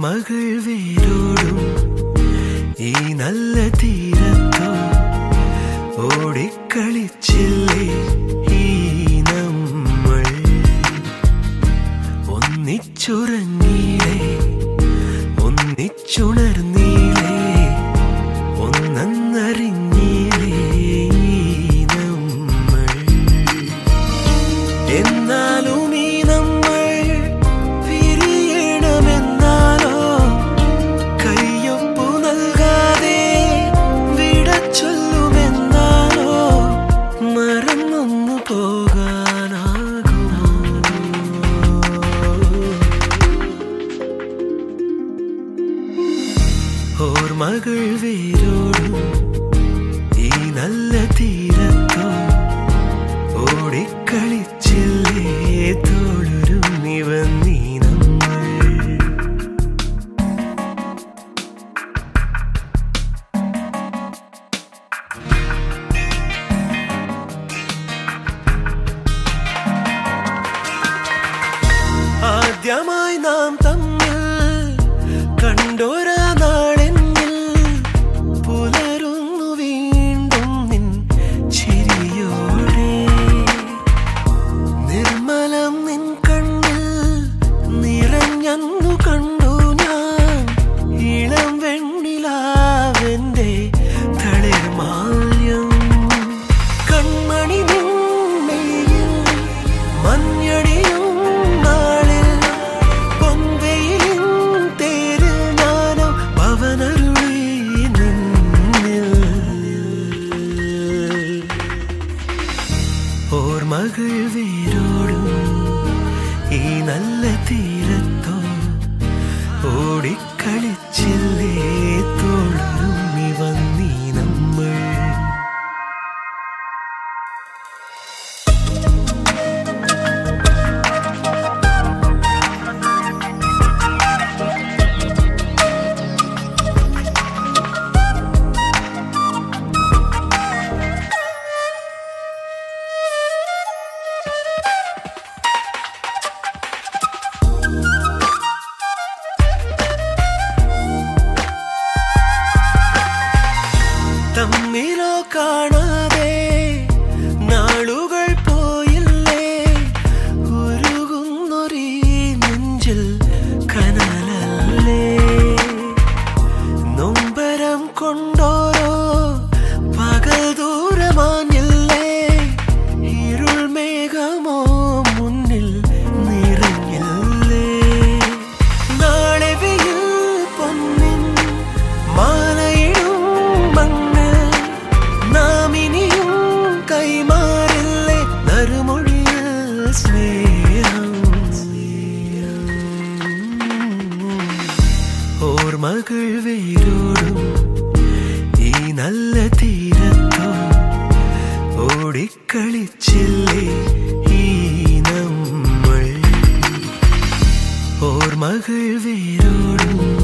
ഓർമ്മകൾ വേരോടും ഈ നല്ല തീരത്തോ ഓടിക്കളിച്ചില്ലേ ഈ നമ്മൾ ഒന്നിച്ചുറങ്ങിയില്ലേ ഒന്നിച്ചുണർന്നില്ലേ ഒന്നറിഞ്ഞില്ലേ നമ്മൾ എന്നാലും ഈ നമ്മൾ പിരിയണമെന്നാലോ കയ്യൊപ്പു നൽകാതെ വിട ചൊല്ലുമെന്നാലോ മറന്നൊന്നു പോകാനാകുമോ ഓർമ്മകൾ വേരോടും ഈ നല്ല തീരത്തോ ഓടിക്കളിച്ചില്ലേ തോളുരും നിവന്നീ നമ്മൾ ആദ്യമായി നാം തമ്മിൽ കണ്ടോരാ നാളെന്നിൽ പുലരുന്നു വീണ്ടും നിൻ ചിരിയോടെ നിർമ്മലം നിൻ കണ്ണിൽ നിറഞ്ഞന്നു കണ്ടു ഞാൻ ഇളം വെണ്ണിലാവെന്റെ തളിർമാല്യം കൺമണി നിന്നെയിൽ മഞ്ഞടിയും നാളിൽ പൊൻവെയിലിൻ തേരിൽ ഞാനോ പവനരുളി നിന്നിൽ ഓർമ്മകൾ വേരോടും ഈ നല്ല തീരത്തോ ഓടിക്കളിച്ചില്ലേ തോളുരും വന്നീ നമ്മൾ തമ്മിലോ കാണാതെ നാളുകൾ പോയില്ലേ ഉരുകുന്നൊരീ നെഞ്ചിൽ കനലല്ലേ നൊമ്പരം കൊണ്ടോരോ പകൽ ദൂരമാഞ്ഞില്ലേ ഇരുൾ മേഘമോ മുന്നിൽ നിറഞ്ഞില്ലേ നാളെ വെയിൽ പൊന്നിൻ മാലയിടും മണ്ണ് നാം ഇനിയും കൈമാറില്ലേ നറുമൊഴിയിൽ സ്നേഹം ഓർമ്മകൾ വേരോടും ഈ നല്ല തീരത്തോ ഓടിക്കളിച്ചില്ലേ ഈ നമ്മൾ ഓർമ്മകൾ വേരോടും